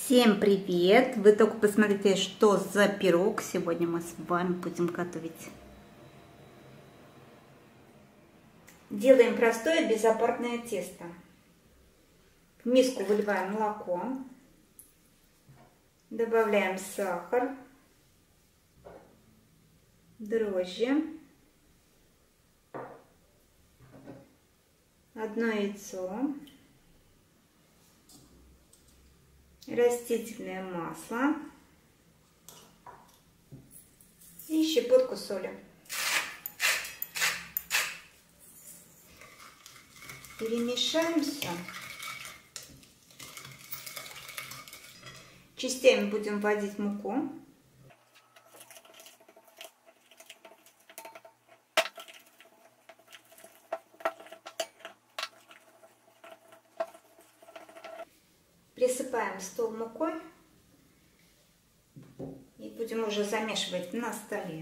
Всем привет! Вы только посмотрите, что за пирог сегодня мы с вами будем готовить. Делаем простое безопасное тесто. В миску выливаем молоко, добавляем сахар, дрожжи, одно яйцо, растительное масло и щепотку соли. Перемешаем все. Частями будем вводить муку. Присыпаем стол мукой и будем уже замешивать на столе.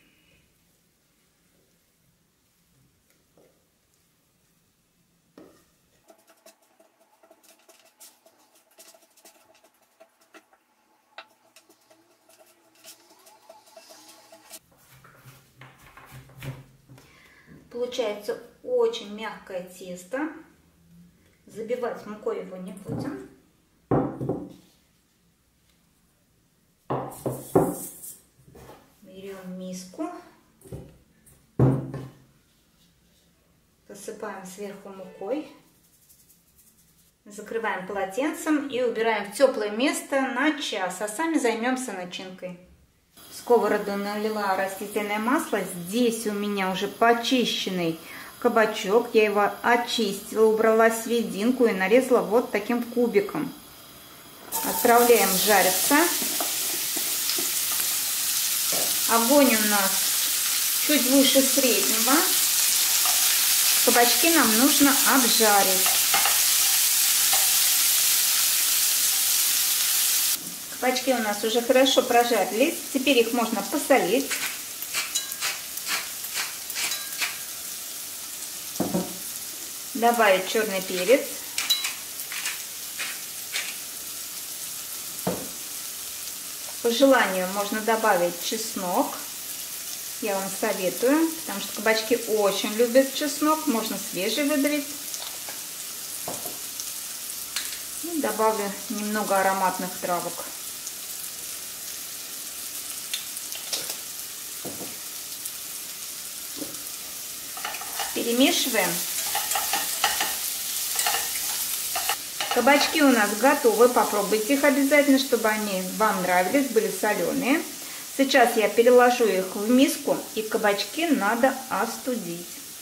Получается очень мягкое тесто. Забивать мукой его не будем. Берем миску, посыпаем сверху мукой, закрываем полотенцем и убираем в теплое место на час, а сами займемся начинкой. В сковороду налила растительное масло. Здесь у меня уже почищенный кабачок. Я его очистила, убрала серединку и нарезала вот таким кубиком. Отправляем жариться. Огонь у нас чуть выше среднего. Кабачки нам нужно обжарить. Кабачки у нас уже хорошо прожарились. Теперь их можно посолить. Добавить черный перец. По желанию можно добавить чеснок. Я вам советую, потому что кабачки очень любят чеснок. Можно свежий выдавить. И добавлю немного ароматных травок. Перемешиваем. Кабачки у нас готовы. Попробуйте их обязательно, чтобы они вам нравились, были соленые. Сейчас я переложу их в миску, и кабачки надо остудить.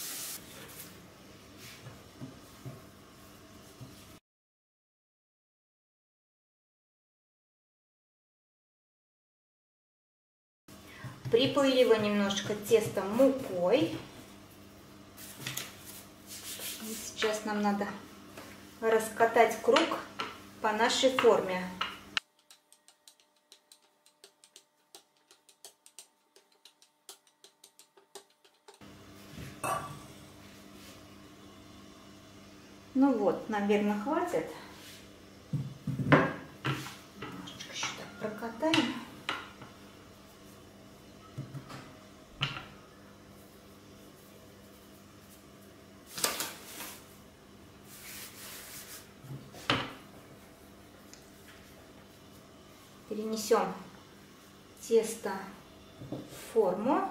Припылила немножечко тесто мукой. И сейчас нам надо раскатать круг по нашей форме. Ну вот, наверное, хватит. Немножечко еще так прокатаем. Перенесем тесто в форму.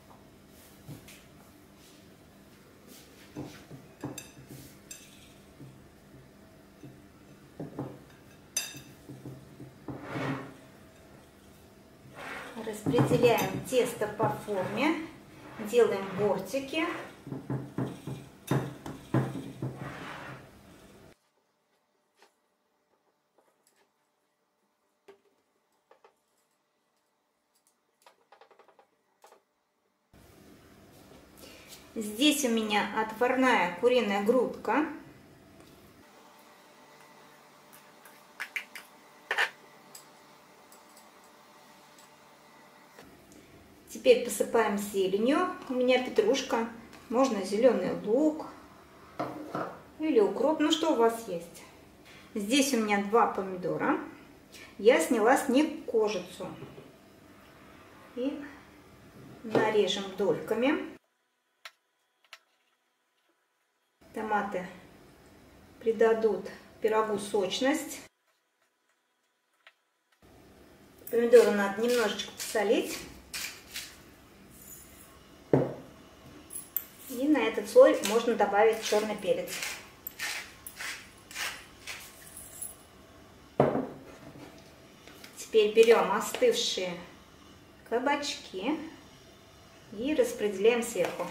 Распределяем тесто по форме, делаем бортики. Здесь у меня отварная куриная грудка. Теперь посыпаем зеленью. У меня петрушка, можно зеленый лук или укроп, ну что у вас есть. Здесь у меня 2 помидора. Я сняла с них кожицу. И нарежем дольками. Томаты придадут пирогу сочность. Помидоры надо немножечко посолить. И на этот слой можно добавить черный перец. Теперь берем остывшие кабачки и распределяем сверху.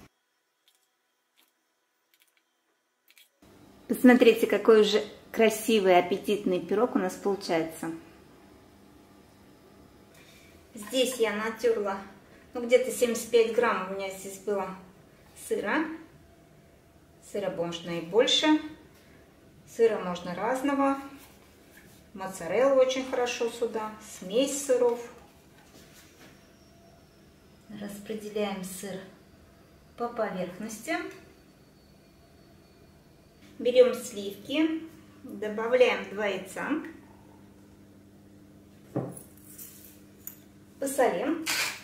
Посмотрите, какой уже красивый, аппетитный пирог у нас получается. Здесь я натерла, где-то 75 грамм у меня здесь было сыра. Сыра можно и больше. Сыра можно разного. Моцарелла очень хорошо сюда. Смесь сыров. Распределяем сыр по поверхности. Берем сливки. Добавляем 2 яйца. Посолим.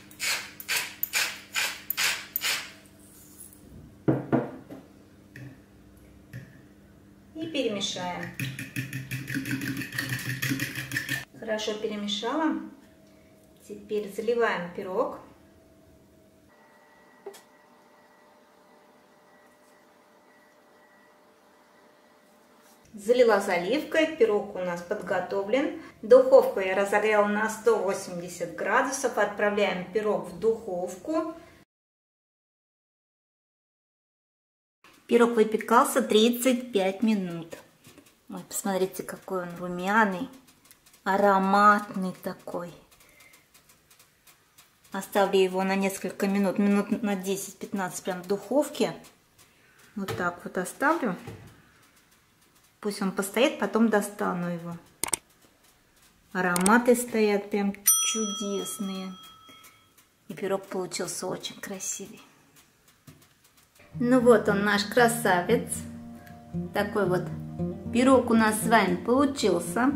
И перемешаем. Хорошо перемешала. Теперь заливаем пирог. Залила заливкой, пирог у нас подготовлен. Духовку я разогрела на 180 градусов. Отправляем пирог в духовку. Пирог выпекался 35 минут. Ой, посмотрите, какой он румяный, ароматный такой. Оставлю его на несколько минут, минут на 10-15 прям в духовке. Вот так вот оставлю. Пусть он постоит, потом достану его. Ароматы стоят прям чудесные. И пирог получился очень красивый. Ну вот он, наш красавец. Такой вот пирог у нас с вами получился.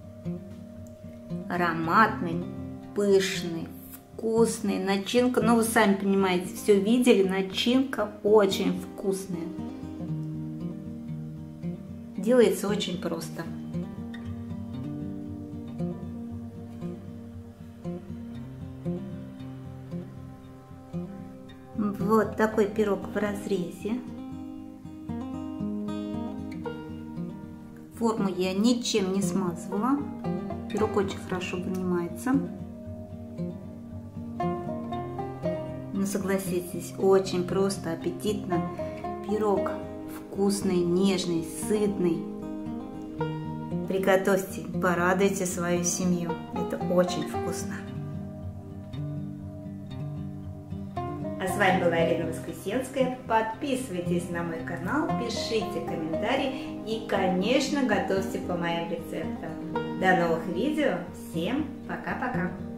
Ароматный, пышный, вкусный. Начинка, ну вы сами понимаете, все видели. Начинка очень вкусная. Делается очень просто. Вот такой пирог в разрезе. Форму я ничем не смазывала. Пирог очень хорошо вынимается. Но согласитесь, очень просто, аппетитно. Пирог вкусный, нежный, сытный. Приготовьте, порадуйте свою семью. Это очень вкусно. А с вами была Ирина Воскресенская. Подписывайтесь на мой канал, пишите комментарии и, конечно, готовьте по моим рецептам. До новых видео. Всем пока-пока.